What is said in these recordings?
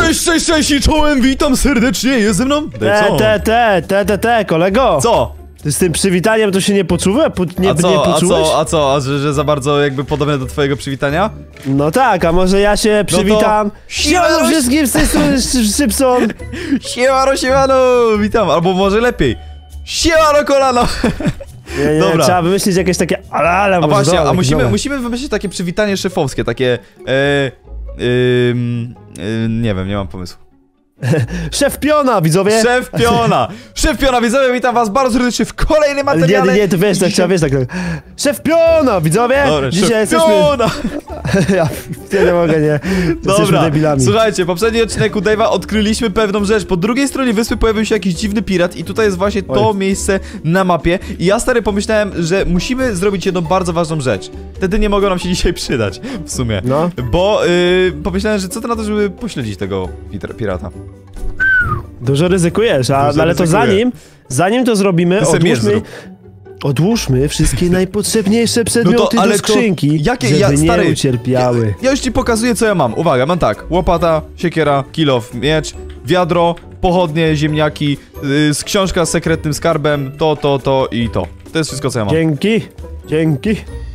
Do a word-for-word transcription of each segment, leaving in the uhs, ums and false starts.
Cześć, cześć, cześć i czołem, witam serdecznie, jest ze mną? Te, te, te, te, te, te, kolego! Co? Ty z tym przywitaniem to się nie poczułem? Po, nie, a co, nie poczułeś? A co, a co, a że, że za bardzo jakby podobne do twojego przywitania? No tak, a może ja się przywitam? No Siemano wszystkim z tej strony Szybson! Siemano, siemano, witam, albo może lepiej. Siemano, kolano! Nie, nie, Dobra. trzeba wymyślić jakieś takie ale, ale A może właśnie, dobra, a musimy, dobra. musimy wymyślić takie przywitanie szefowskie, takie... E, ym, y, nie wiem, nie mam pomysłu. Szef Piona, widzowie! Szef Piona! Szef Piona, widzowie, witam was bardzo serdecznie w kolejnym materiale. Nie, nie, to wiesz, tak trzeba, wiesz, tak... Szef Piona, widzowie! Dobra, Dzisiaj Szef jesteśmy... Piona! ja, ja nie mogę, nie. Jesteśmy Dobra, debilami. słuchajcie, w poprzednim odcinku Dave'a odkryliśmy pewną rzecz. Po drugiej stronie wyspy pojawił się jakiś dziwny pirat i tutaj jest właśnie to Oj. miejsce na mapie. I ja, stary, pomyślałem, że musimy zrobić jedną bardzo ważną rzecz. Wtedy nie mogą nam się dzisiaj przydać, w sumie. No. Bo yy, pomyślałem, że co to na to, żeby pośledzić tego pirata. Dużo ryzykujesz, a, Dużo ale to ryzykuję. zanim, zanim to zrobimy, Ty se miecz odłóżmy, zrób. odłóżmy wszystkie najpotrzebniejsze przedmioty No ale do to skrzynki, jakie- żeby ja- nie stary, ucierpiały. Ja już ci pokazuję, co ja mam. Uwaga, mam tak. Łopata, siekiera, kilof, miecz, wiadro, pochodnie, ziemniaki, yy, z książka z sekretnym skarbem, to, to, to i to. To jest wszystko, co ja mam. Dzięki, dzięki.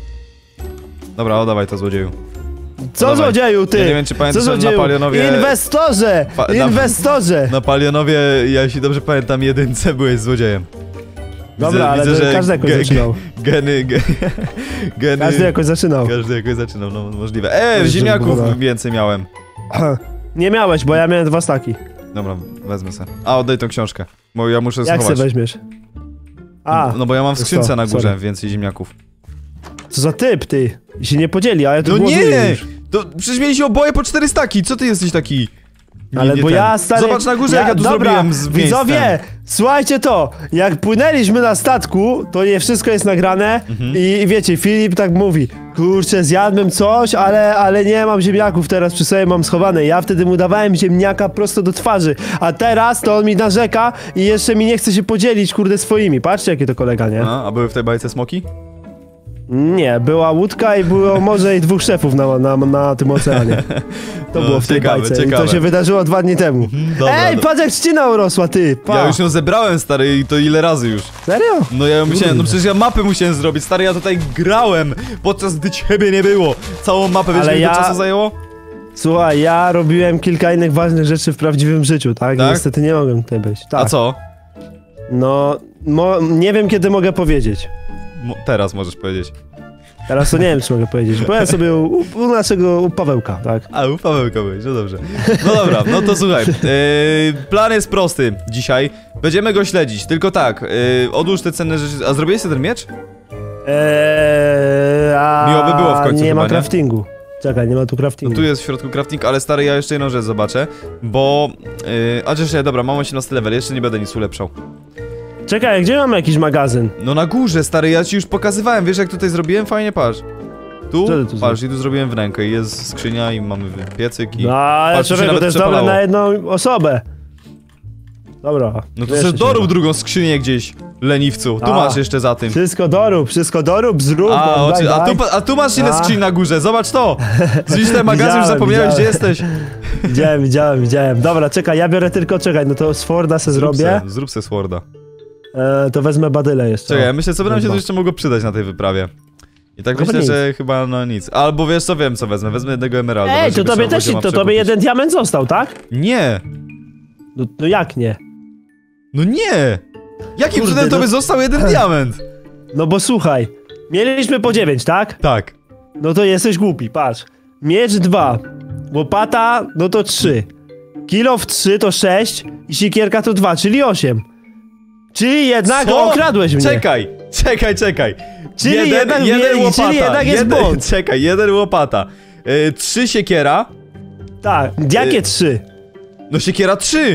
Dobra, oddawaj to, złodzieju. Co Dawaj. złodzieju, ty? Ja nie wiem, czy pamiętasz, Co ale na złodzieju? Palionowie- Inwestorze! Pa- na- Inwestorze! Na Palionowie, ja jeśli dobrze pamiętam, jedynce byłeś złodziejem. Dobra, ale to każdy jakoś zaczynał. Geny, ge, geny... Każdy jakoś zaczynał. Każdy jakoś zaczynał, no możliwe. E, Każdy ziemniaków wygląda. więcej miałem. Nie miałeś, bo ja miałem dwa staki. Dobra, wezmę se. A, oddaj tą książkę, bo ja muszę Jak se schować. weźmiesz? A, No bo ja mam w to skrzynce co? na górze Sorry. więcej ziemniaków. co za typ, ty? I się nie podzieli, a ja tu No głoduję nie! już. To przecież mieliśmy oboje po cztery staki, co ty jesteś taki? Ale nie bo ten. ja stary... Zobacz na górze, jak ja tu dobra, zrobiłem z widzowie, miejscem. słuchajcie to, jak płynęliśmy na statku, to nie wszystko jest nagrane Mhm. i, i wiecie, Filip tak mówi, kurczę, zjadłem coś, ale, ale nie mam ziemniaków teraz przy sobie, mam schowane. Ja wtedy mu dawałem ziemniaka prosto do twarzy, a teraz to on mi narzeka i jeszcze mi nie chce się podzielić, kurde, swoimi. Patrzcie, jakie to kolega, nie? No, a były w tej bajce smoki? Nie, była łódka i było morze i dwóch szefów na, na, na tym oceanie. To No, było w tej ciekawe, bajce ciekawe. i to się wydarzyło dwa dni temu. dobra, Ej, do- patrz jak trzcina urosła, ty, pa. Ja już ją zebrałem, stary, i to ile razy już. Serio? No ja ją musiałem, no Kurde. przecież ja mapę musiałem zrobić, stary, ja tutaj grałem, podczas gdy ciebie nie było. Całą mapę, wiesz, Ale ile to ja- czasu zajęło? Słuchaj, ja robiłem kilka innych ważnych rzeczy w prawdziwym życiu, tak? Tak? Niestety nie mogłem tutaj być. Tak. A co? No, mo nie wiem kiedy mogę powiedzieć. Mo teraz możesz powiedzieć. Teraz to nie wiem, czy mogę powiedzieć. Byłem sobie u, u naszego, u Pawełka, tak? A, u Pawełka byłeś, no dobrze. No dobra, no to słuchaj, yy, plan jest prosty dzisiaj, będziemy go śledzić, tylko tak, yy, odłóż te cenne rzeczy, a zrobiłeś sobie ten miecz? Eee, a Miło by było w końcu nie chyba, ma nie? craftingu. Czekaj, nie ma tu No craftingu. tu jest w środku crafting, ale stary, ja jeszcze jedną rzecz zobaczę, bo... Yy, a jeszcze, dobra, mam osiemnasty level, jeszcze nie będę nic ulepszał. Czekaj, gdzie mamy jakiś magazyn? No na górze, stary, ja ci już pokazywałem, wiesz jak tutaj zrobiłem? Fajnie, patrz. Tu, Co ty tu patrz, i tu zrobiłem wnękę i jest skrzynia i mamy piecyk i... No, ale patrz, tu się człowieku, nawet to jest dobre przepalało. na jedną osobę. Dobra. No to jeszcze sobie się dorób da. drugą skrzynię gdzieś, leniwcu, tu A. masz jeszcze za tym. Wszystko dorób, wszystko dorób, zrób, A, daj, oczy, a, daj. tu, pa- a tu masz ile A. skrzyń na górze, zobacz to! Zbliż ten magazyn, już Widziałem, zapomniałeś, gdzie widziałem. jesteś. Widziałem, widziałem, widziałem. Dobra, czekaj, ja biorę tylko, czekaj, no to Sworda se Zrób zrobię. se, zrób se sworda. E, to wezmę badylę jeszcze. Czekaj, ja myślę, co by nam się Dwa. tu jeszcze mogło przydać na tej wyprawie. I tak Chyba myślę, nic. że chyba no nic. Albo wiesz co, wiem co wezmę, wezmę jednego emeralda. Ej, to żeby tobie trzeba też, pozioma to tobie przekupić. jeden diament został, tak? Nie! No, no jak nie? No nie! Jakim Kurde, cudem no- tobie został jeden diament? No bo słuchaj, mieliśmy po dziewięć, tak? Tak. No to jesteś głupi, patrz. Miecz dwa, łopata, no to trzy. Kilo w trzy to sześć i sikierka to dwa, czyli osiem. Czyli jednak Co? okradłeś mnie. Czekaj, czekaj, czekaj. Czyli jeden, jednak jeden wie- łopata. czyli jednak jest jeden, błąd. Czekaj, jeden łopata. Yy, trzy siekiera. Tak, jakie Y- trzy? No siekiera trzy.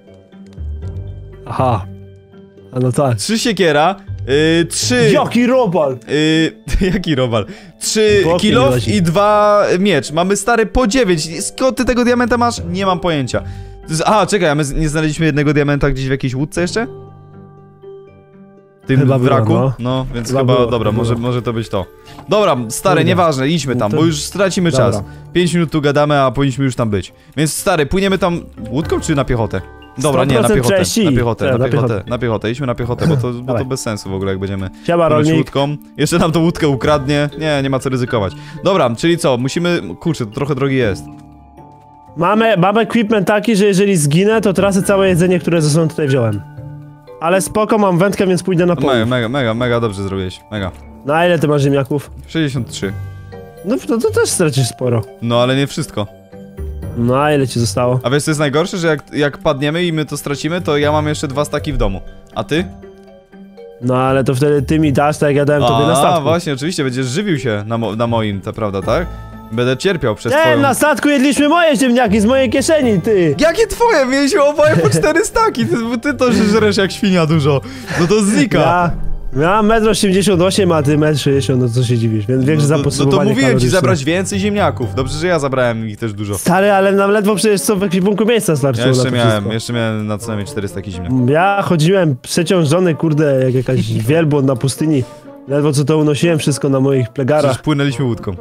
Aha. A no tak. Trzy siekiera. Yy, trzy... Jaki robal! Yy, jaki robal? Trzy Bokiem kilof wyłazi. i dwa miecz. Mamy stary po dziewięć. Skąd ty tego diamenta masz? Nie mam pojęcia. To jest, aha, czekaj, a my z- nie znaleźliśmy jednego diamenta gdzieś w jakiejś łódce jeszcze? tym Chyba było, wraku. no. No, więc Chyba chyba, było, dobra, było. może, może to być to. Dobra, stary, Kurde. nieważne, idźmy tam, No to- bo już stracimy Dobra. czas. Pięć minut tu gadamy, a powinniśmy już tam być. Więc stary, płyniemy tam łódką czy na piechotę? Dobra, nie, na sto procent piechotę, części. na piechotę, Tak, na na piechotę, piechotę. na piechotę, idźmy na piechotę, bo to, bo to Dawaj. bez sensu w ogóle, jak będziemy Siema, płynąć rolnik. łódką. Jeszcze nam tą łódkę ukradnie, nie, nie ma co ryzykować. Dobra, czyli co, musimy, kurczę, to trochę drogi jest. Mamy, mamy equipment taki, że jeżeli zginę, to tracę całe jedzenie, które ze sobą tutaj wziąłem. Ale spoko, mam wędkę, więc pójdę na Mega, połów. mega, mega, mega dobrze zrobiłeś, mega. Na ile ty masz ziemniaków? sześćdziesiąt trzy. No to, to też stracisz sporo. No ale nie wszystko. No a ile ci zostało? A wiesz co jest najgorsze, że jak, jak padniemy i my to stracimy, to ja mam jeszcze dwa staki w domu. A ty? No ale to wtedy ty mi dasz, tak jak ja dałem tobie na A, statku. właśnie, oczywiście, będziesz żywił się na, mo na moim, to prawda, tak? Będę cierpiał przez Nie, twoją... na statku jedliśmy moje ziemniaki z mojej kieszeni, ty! Jakie twoje? Mieliśmy oboje po cztery staki, ty, ty to żresz jak świnia dużo. No to znika. Ja miałem metr osiemdziesiąt osiem, a ty metr sześćdziesiąt, no co się dziwisz, więc większe no, to, no to zapotrzebowanie mówiłem ci kaloryczne. zabrać więcej ziemniaków. Dobrze, że ja zabrałem ich też dużo. Stary, ale nam ledwo przecież co w ekwipunku miejsca starczyło Ja jeszcze na to miałem, wszystko. jeszcze miałem na co najmniej cztery staki ziemniaków. Ja chodziłem przeciążony, kurde, jak jakaś wielbłąd na pustyni. Ledwo co to unosiłem wszystko na moich plegarach. Przecież płynęliśmy łódką.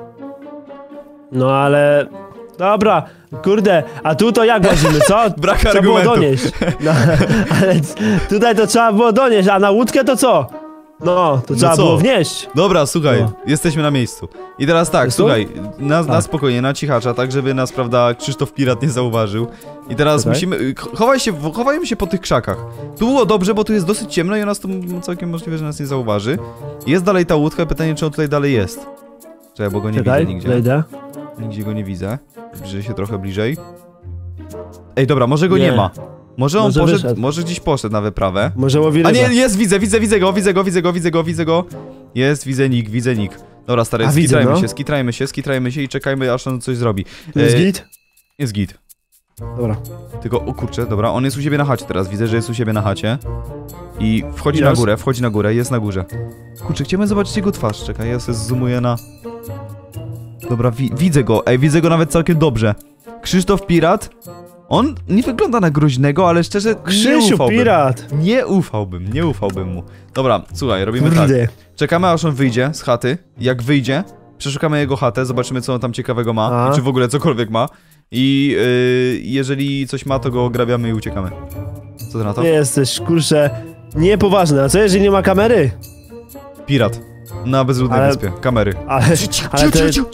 No ale... Dobra, kurde, a tu to jak łazimy, co? Brak Trzeba było argumentów. donieść. No, ale c- tutaj to trzeba było donieść, a na łódkę to co? No, to trzeba co? było wnieść. Dobra, słuchaj, No. jesteśmy na miejscu. I teraz tak, Jest tu? słuchaj, na, na Tak. spokojnie, na cichacza, tak żeby nas, prawda, Krzysztof Pirat nie zauważył. I teraz Czekaj. musimy, y, ch- chowaj się, w- chowajmy się po tych krzakach. Tu było dobrze, bo tu jest dosyć ciemno i nas tu m- całkiem możliwe, że nas nie zauważy. Jest dalej ta łódka, pytanie, czy on tutaj dalej jest. Czekaj, bo go nie Czekaj, widzę nigdzie. wejdę. Nigdzie go nie widzę. Zbliżę się trochę bliżej. Ej, dobra, może go nie, Nie. ma. Może on Może poszedł, wyszedł. może gdzieś poszedł na wyprawę. Może łowi A rybę. nie, jest, widzę, widzę, widzę go, widzę go, widzę go, widzę go, widzę go. Jest, widzę nick, widzę nick. Dobra, stary, A, widzę, skitrajmy no. się, skitrajmy się, skitrajmy się i czekajmy, aż on coś zrobi. Jest E, git? Jest git. Dobra. Tylko, o kurczę, dobra, on jest u siebie na chacie teraz, widzę, że jest u siebie na chacie. I wchodzi na Jest. górę, wchodzi na górę, jest na górze. Kurczę, chciałbym zobaczyć jego twarz, czekaj, ja sobie zoomuję na... Dobra, wi widzę go, ej, widzę go nawet całkiem dobrze. Krzysztof Pirat, on nie wygląda na groźnego, ale szczerze nie Krzysiu, ufałbym. pirat! Nie ufałbym, nie ufałbym mu. Dobra, słuchaj, robimy tak. Kurde. Czekamy aż on wyjdzie z chaty. Jak wyjdzie, przeszukamy jego chatę, zobaczymy co on tam ciekawego ma. A. I czy w ogóle cokolwiek ma. I yy, jeżeli coś ma, to go ograbiamy i uciekamy. Co ty na to? Nie jesteś, kurczę, niepoważny. A co jeżeli nie ma kamery? Pirat. Na bezludnej Ale- wyspie. Kamery. Ale, ale to jest...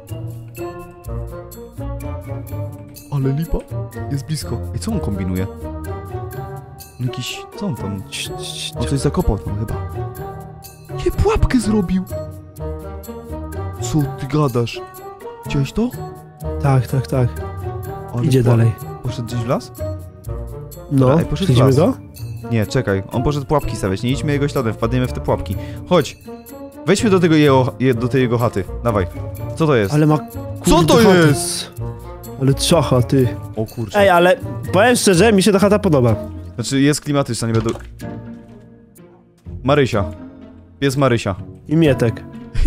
Ale lipa. Jest blisko. Ej, co on kombinuje? On jakiś... Co on tam... On coś zakopał tam chyba. Nie, pułapkę zrobił! Co ty gadasz? Widziałeś to? Tak, tak, tak. Ale Idzie pułap- dalej. Poszedł gdzieś w las? No, Ej, poszedł w śledzimy las. go? Nie, czekaj. On poszedł pułapki stawiać. Nie idźmy jego śladem, wpadniemy w te pułapki. Chodź. Wejdźmy do tego jego... Je, do tej jego chaty. Dawaj. Co to jest? Ale ma... Co kurde, to chatę. jest? Ale czacha, ty. O kurczę. Ej, ale powiem szczerze, mi się ta chata podoba. Znaczy, jest klimatyczna, nie będę... Marysia. Pies Marysia. I Mietek.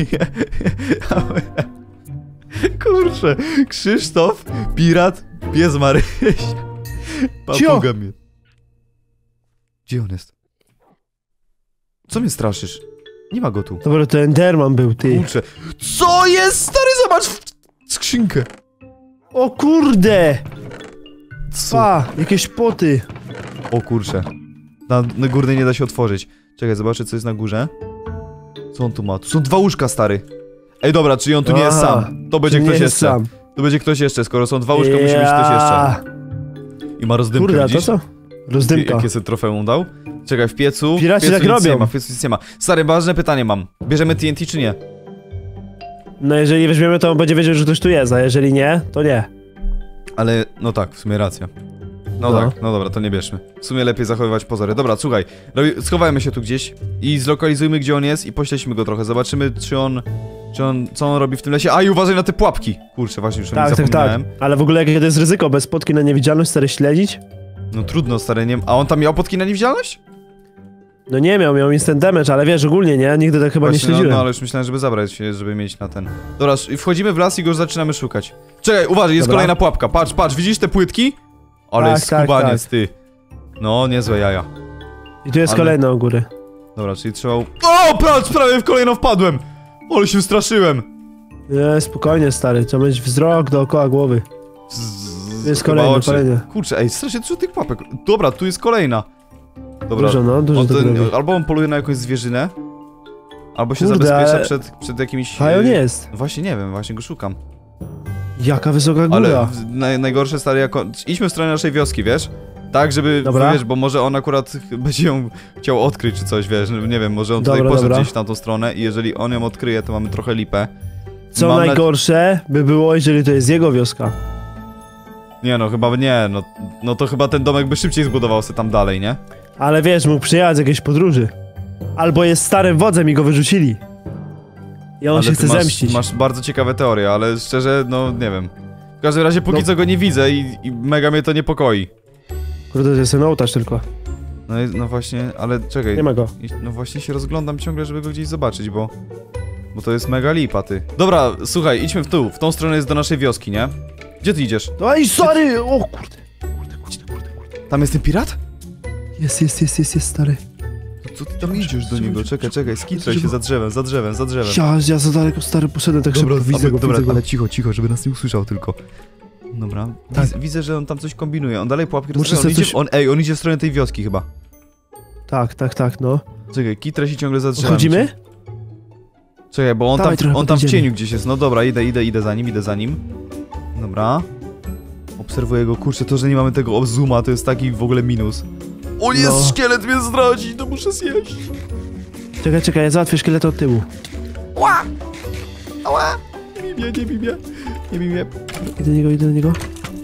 Kurczę. Krzysztof, pirat, pies Marysia. Papuga mnie. Gdzie on jest? Co mnie straszysz? Nie ma go tu. Dobra, to Enderman był, ty. Kurczę. Co jest, stary? Zobacz w skrzynkę. O kurde! Co? Pa, jakieś poty. O kurczę. Na, na górnej nie da się otworzyć. Czekaj, zobaczę co jest na górze. Co on tu ma? Tu są dwa łóżka, stary. Ej, dobra, czyli on tu nie jest Aha, sam. To będzie nie ktoś jest jeszcze. sam. To będzie ktoś jeszcze. Skoro są dwa łóżka, musi być ktoś jeszcze. Ja. I ma rozdymkę, Kurde, a to widzisz? co? Rozdymka. Jakie sobie trofeum dał? Czekaj, w piecu. Piraci w piecu tak nic robią. nie ma, w piecu nic nie ma. Stary, ważne pytanie mam. Bierzemy T N T czy nie? No jeżeli weźmiemy, to on będzie wiedział, że ktoś tu jest, a jeżeli nie, to nie. Ale, no tak, w sumie racja. No, No. tak, no dobra, to nie bierzmy. W sumie lepiej zachowywać pozory. Dobra, słuchaj, robi- schowajmy się tu gdzieś i zlokalizujmy, gdzie on jest i pośledźmy go trochę. Zobaczymy, czy on, czy on, co on robi w tym lesie. A i uważaj na te pułapki! Kurczę, właśnie już o nich Tak, tak, tak. zapomniałem. Ale w ogóle jakie to jest ryzyko, bez spotki na niewidzialność, stary, śledzić? No trudno, stary, nie... A on tam miał potki na niewidzialność? No nie miał, miał instant damage, ale wiesz, ogólnie nie, nigdy tak chyba Właśnie, nie śledziłem. No, no, ale już myślałem, żeby zabrać się, żeby mieć na ten. Dobra, sz- wchodzimy w las i go już zaczynamy szukać. Czekaj, uważaj, jest Dobra. kolejna pułapka. Patrz, patrz, widzisz te płytki? Ale Tak, jest tak, skubaniec, tak. ty. No, niezłe jaja. I tu jest ale- kolejna u góry. Dobra, czyli trzeba... O, patrz, prawie w kolejną wpadłem! Ale się straszyłem! Nie, spokojnie, stary, trzeba mieć wzrok dookoła głowy. Z... Jest kolejne, kolejne. Kurczę, ej, strasznie dużo tych pułapek. Dobra, tu jest kolejna. Dobra. Dużo, no, dużo on tego robi. Albo on poluje na jakąś zwierzynę, albo się Kurde, zabezpiecza ale... przed, przed jakimiś... A on jest. Właśnie nie wiem, właśnie go szukam. Jaka wysoka góra. Ale naj, najgorsze, stary, jako... Idźmy w stronę naszej wioski, wiesz? Tak, żeby, dobra. wiesz, bo może on akurat będzie ją chciał odkryć czy coś, wiesz, nie wiem, może on dobra, tutaj poszedł dobra. gdzieś w tamtą stronę i jeżeli on ją odkryje, to mamy trochę lipę. Co Mam najgorsze by było, jeżeli to jest jego wioska. Nie no, chyba nie, no, no to chyba ten domek by szybciej zbudował się tam dalej, nie? Ale wiesz, mógł przyjechać z jakiejś podróży. Albo jest starym wodzem i go wyrzucili. I on Ale się ty chce masz, zemścić. masz bardzo ciekawe teorie, ale szczerze, no nie wiem. W każdym razie póki No. co go nie widzę i, i mega mnie to niepokoi. Kurde, to jest ten ołtarz tylko. No, i- no właśnie, ale czekaj. Nie ma go. I- No właśnie się rozglądam ciągle, żeby go gdzieś zobaczyć, bo... Bo to jest mega lipa, ty. Dobra, słuchaj, idźmy w tył. W tą stronę jest do naszej wioski, nie? Gdzie ty idziesz? Oj, sorry! O kurde. Kurde, kurde, kurde, kurde. Tam jest ten pirat? Jest, jest, jest, jest, jest, stary. To co ty tam idziesz do niego? Czekaj, czekaj, skitraj się za drzewem, za drzewem, za drzewem. Ja, ja za daleko, stary, poszedłem tak szybko. Widzę go, dobra, widzę go. ale cicho, cicho, żeby nas nie usłyszał tylko. Dobra, Tak. widzę, widzę, że on tam coś kombinuje, on dalej pułapki Muszę rozwija, on sobie idzie, coś- on, ej, on idzie w stronę tej wioski chyba. Tak, tak, tak, no. Czekaj, kitraj się ciągle za drzewem. Chodzimy? Czekaj, bo on Dawaj, tam, trochę on tam w podejdziemy. cieniu gdzieś jest, no dobra, idę, idę, idę za nim, idę za nim. Dobra. Obserwuję go, kurczę, to, że nie mamy tego zooma, to jest taki w ogóle minus. O, jest No. szkielet mnie zdradzi, to muszę zjeść. Czekaj, czekaj, ja załatwię szkielet od tyłu. Ła! Ała! Nie bij mnie, nie bij mnie, nie bij mnie. Idę do niego, idę do niego.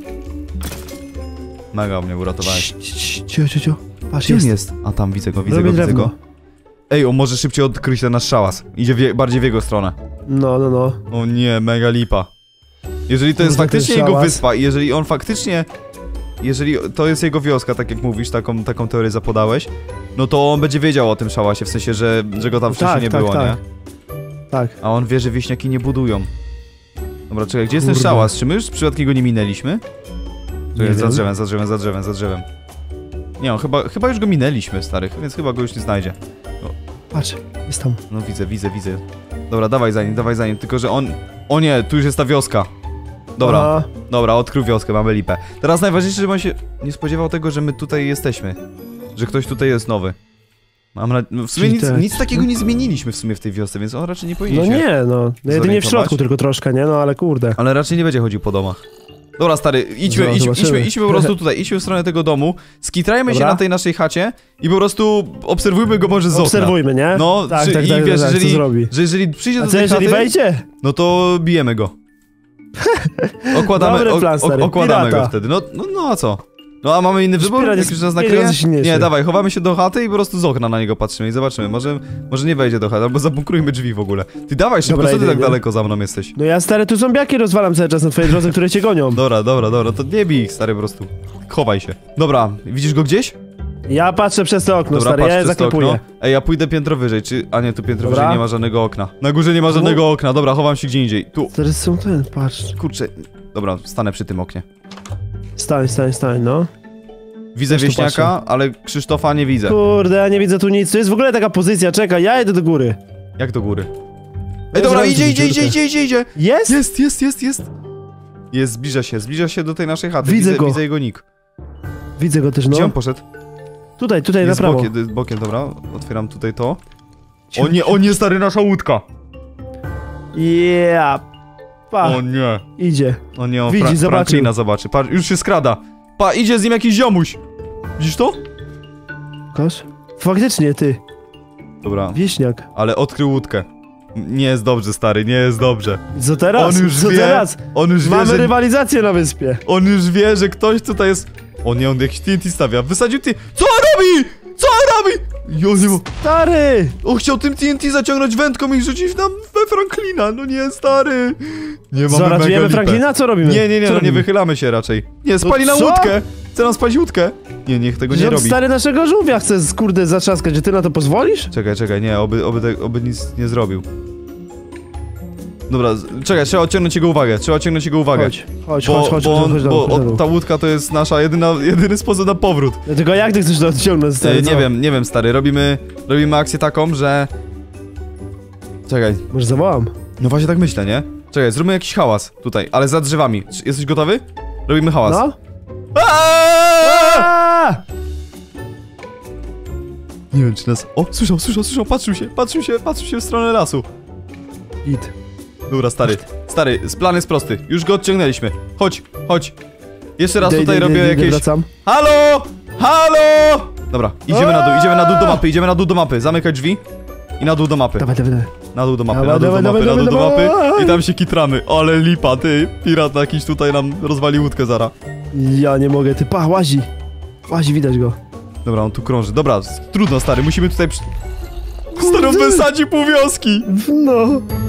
Mega mnie uratowałeś. Cii, cii, Cio, cio, cio. Patrz, Gdzie on jest. jest? A tam widzę go, widzę Robię go, widzę drewno. go. Ej, on może szybciej odkryć ten nasz szałas. Idzie wie, bardziej w jego stronę. No, no, no. O nie, mega lipa. Jeżeli to jest Kurde, ten faktycznie jego szałas. wyspa i jeżeli on faktycznie... Jeżeli to jest jego wioska, tak jak mówisz, taką, taką teorię zapodałeś, no to on będzie wiedział o tym szałasie, w sensie, że, że go tam wcześniej Tak, nie tak, było, tak. nie? Tak. A on wie, że wieśniaki nie budują. Dobra, czekaj, gdzie jest ten Kurde. szałas? Czy my już przypadkiem go nie minęliśmy? Czekaj, Nie za wiem. drzewem, za drzewem, za drzewem, za drzewem. Nie, on chyba, chyba już go minęliśmy, starych, więc chyba go już nie znajdzie. Patrz, jest tam. No widzę, widzę, widzę. Dobra, dawaj za nim, dawaj za nim, tylko że on... O nie, tu już jest ta wioska. Dobra, Aha. dobra, odkrył wioskę, mamy lipę. Teraz najważniejsze, żeby on się nie spodziewał tego, że my tutaj jesteśmy. Że ktoś tutaj jest nowy. Mam na... no w sumie Czyli nic, tak. nic takiego nie zmieniliśmy w sumie w tej wiosce, więc on raczej nie powinien No się... nie, no. No jedynie w środku zorientować? tylko troszkę, nie? No ale kurde. Ale raczej nie będzie chodził po domach. Dobra, stary, idźmy, No, idźmy, zobaczymy. idźmy, idźmy po prostu tutaj, idźmy w stronę tego domu, skitrajmy się Dobra. na tej naszej chacie i po prostu obserwujmy go może z okna. Obserwujmy, nie? No, tak, czy, tak, i tak, wiesz, tak, tak, jeżeli, co zrobi. że jeżeli przyjdzie A do co tej jeżeli chaty, wejdzie? no to bijemy go. Okładamy, Dobry o, plan, o, stary, okładamy pirata. go wtedy, no, no, no a co? No a mamy inny wybór, Pirat jak jest już nas pięć nakryje? razy silniejszy. Nie, dawaj, chowamy się do chaty i po prostu z okna na niego patrzymy i zobaczymy, może, może nie wejdzie do chaty, albo zabunkrujmy drzwi w ogóle. Ty dawaj szybko, Dobra, co ty idę, tak idę. daleko za mną jesteś? No ja, stary, tu zombiaki rozwalam cały czas na twojej drodze, które cię gonią. Dobra, dobra, dobra, to nie bij ich, stary, po prostu. Chowaj się. Dobra, widzisz go gdzieś? Ja patrzę przez to okno, Dobra, stary, patrz ja je przez to okno. zaklepuję. Ej, ja pójdę piętro wyżej, czy... A nie, tu piętro Dobra. wyżej nie ma żadnego okna. Na górze nie ma żadnego okna, dobra, chowam się gdzie indziej. Tu, Stary, są ten, patrz. kurczę. Dobra, stanę przy tym oknie. Stań, stań, stań, no. Widzę Też tu wieśniaka, ale Krzysztofa nie widzę. Kurde, ja nie widzę tu nic. Tu jest w ogóle taka pozycja, czekaj, ja idę do góry. Jak do góry? Ja Ej, dobra, zrobię idzie, idzie, dziurkę. idzie, idzie, idzie, idzie! Jest? Jest, jest, jest, jest! Jest, zbliża się, zbliża się do tej naszej chaty. Widzę widzę, go. widzę jego nick. Widzę go też, Gdzie no. on poszedł? Tutaj, tutaj, na Jest prawo. bokiem, bokiem, dobra. Otwieram tutaj to. Cicho, O nie, o nie, stary, nasza łódka! Yeah. Pa, O nie, idzie. o nie, on Widzi, Fra zobaczył. Franklina zobaczy. Patrz, już się skrada. Pa, idzie z nim jakiś ziomuś. Widzisz to? Kosz? Faktycznie, ty. Dobra, Wieśniak. ale odkrył łódkę. Nie jest dobrze, stary, nie jest dobrze. Co teraz? On już Co wie, teraz? on już Mamy wie, że... rywalizację na wyspie. On już wie, że ktoś tutaj jest... O nie, on jakiś T N T stawia. Wysadził T... Co on robi? Co on robi? Jo, nie... Stary! On chciał tym T N T zaciągnąć wędką i rzucić nam we Franklina. No nie, stary. Nie mamy Co, mega ratujemy lipę. Franklina? Co robimy? Nie, nie, nie, Co no nie robimy? wychylamy się raczej. Nie, spali na co? łódkę. Chce nam spalić łódkę. Nie, niech tego nie Że on robi. stary naszego żółwia chce, kurde, zaczaskać. Czy ty na to pozwolisz? Czekaj, czekaj, nie, oby, oby, te, oby nic nie zrobił. Dobra, z- czekaj, trzeba odciągnąć jego uwagę, trzeba odciągnąć jego uwagę. Chodź, chodź, Bo, chodź, chodź, bo, chodź, on, chodź, bo chodź, chodź, od, chodź. ta łódka to jest nasza jedyna, jedyny sposób na powrót. Tylko jak ty chcesz to odciągnąć? Stary, E, nie co? wiem, nie wiem, stary, robimy, robimy akcję taką, że... Czekaj, Może zawołam? no właśnie tak myślę, nie? Czekaj, zróbmy jakiś hałas tutaj, ale za drzewami. Czy- Jesteś gotowy? Robimy hałas. No? Aaaa! Aaaa! Nie wiem, czy nas... O, słyszał, słyszał, słyszał, patrzył się, patrzył się, patrzył się w stronę lasu. Git. Dobra, stary, stary, plan jest prosty. Już go odciągnęliśmy. Chodź, chodź. Jeszcze raz Idę, tutaj idę, robię idę, idę, jakieś... wracam. Halo! Halo! Dobra, idziemy na dół, idziemy na dół do mapy, idziemy na dół do mapy. Zamykaj drzwi i na dół do mapy. Dawaj, dawaj, dawaj. Na dół do mapy, Dawaj, na dół do dawaj, mapy, na dawaj, dół do dawaj, mapy. dawaj. I tam się kitramy. Ale lipa, ty, pirat jakiś tutaj nam rozwali łódkę zara. Ja nie mogę, ty, pa, łazi. Łazi, widać go. Dobra, on tu krąży. Dobra, trudno, stary, musimy tutaj... Przy... Stary, on wysadzi pół wioski. No.